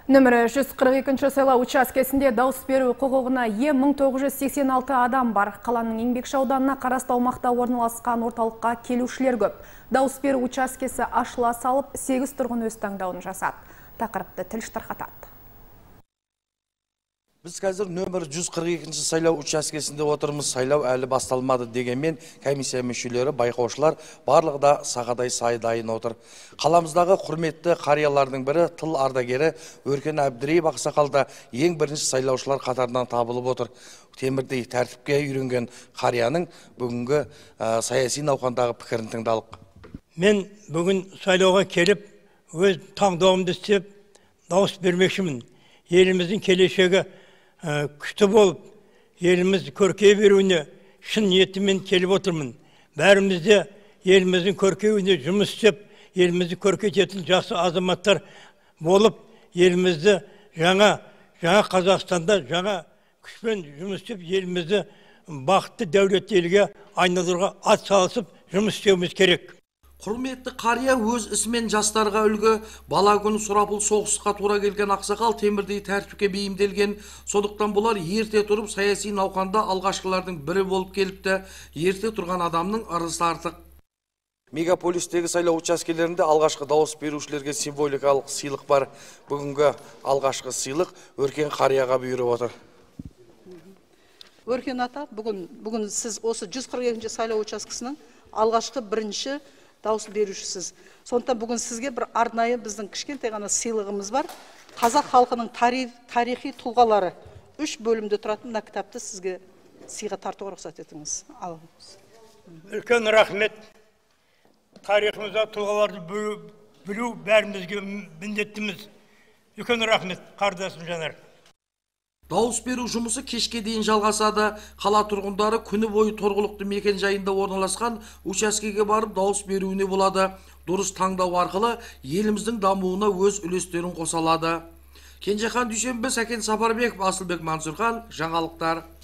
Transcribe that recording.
Нөмірі 142 сайлау учаскесінде дауыс беру құқығына ие 1986 адам бар. Қаланың еңбекші ауданына қарасты аумақта орналасқан орталыққа келушілер көп. Дауыс беру учаскесі ашыла салып, 8 тұрғын өз таңдауын жасады. Тақырыпты тілші тарқатады. Біз қазір нөмір 142 сайлау учаскесінде отырмыз. Сайлау әлі басталмады дегенмен, комиссия мүшелері, байқаушылар барлығы да сағадай сай дайын отыр. Қаламыздағы құрметті қариялардың бірі тыл ардагері Өркен Әбдіреев ақсақалда ең бірінші сайлаушылар қатарынан табылып отыр. Темірдей тәртіпке үйренген қарияның бүгінгі саяси науқандағы пікірін тыңдалық. Мен бүгін сайлауға келіп, өз таңдауымды істеп, дауыс бермекшімін. Еліміздің келешегі күшті болып, еліміз көркейе беруіне шын ниетіммен келіп отырмын. Бәрімізде еліміздің көркеюіне жұмыс істеп, елімізді көркейтетін жақсы азаматтар болып, елімізді жаңа Қазақстанда жаңа күшпен жұмыс істеп, елімізді бақытты дәулетті елге айналдыруға ат салысып жұмыс істеуіміз керек. Құрметті қария өз ісімен жастарға үлгі, бала күні сұрапыл соғысқа тура келген ақсақал темірдей тәртіпке бейімделген. Сондықтан бұлар ерте тұрып саяси науқанда алғашқылардың бірі болып келіпті. Ерте тұрған адамның ырысы артық. Мегаполистегі сайлау учаскелерінде алғашқы дауыс берушілерге символикалық сыйлық бар. Бүгінгі алғашқы сыйлық Өркен қарияға бұйырып отыр. Өркен ата, бүгін сіз осы 142 сайлау учаскесінің алғашқы бірінші дауыс берушісіз. Сондықтан бүгін сізге бір арнайы біздің кішкентай ғана сыйлығымыз бар. Қазақ халқының тарихи тұлғалары 3 бөлімде тұратын мына кітапты сізге сыйға тартуға рұқсат етіңіз. Алыңыз. Үлкен рахмет. Тарихымызда тұлғаларды білу бәрімізге міндеттіміз. Үлкен рахмет, қардасым жанар. Дауыс беру жұмысы кешке дейін жалғасады. Қала тұрғындары күні бойы тұрғылықты мекен жайында орналасқан учаскеге барып дауыс беруіне болады. Дұрыс таңдау арқылы еліміздің дамуына өз үлестерін қоса алады. Кенжехан Дүйсенбі, Сәкен Сапарбеков, Асылбек Мансұрхан, жаңалықтар.